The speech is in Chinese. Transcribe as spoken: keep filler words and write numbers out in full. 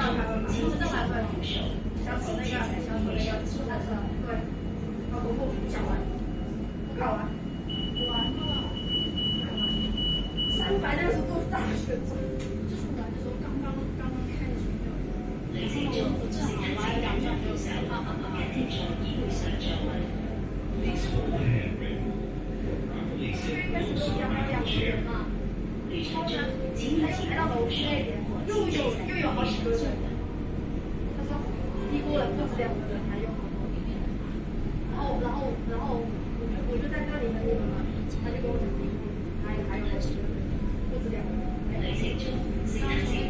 有台湾码，不是正牌对。小丑那个，小丑那个，出彩色，对。好，公布讲完，不考完。完了。三百六十度大旋转，就是我来的时候刚刚刚刚开始没有。然后我正好来两张留下，啊啊啊！赶紧从一路下转弯。应该是都讲了两个人嘛。然后呢，今天来到楼区那边，又有又有好几个人。他说，一锅人不止两个人，还有好多。然后然后然后我就我就在那里等你们嘛，他就跟我讲，还还有好几个人。不止两个人。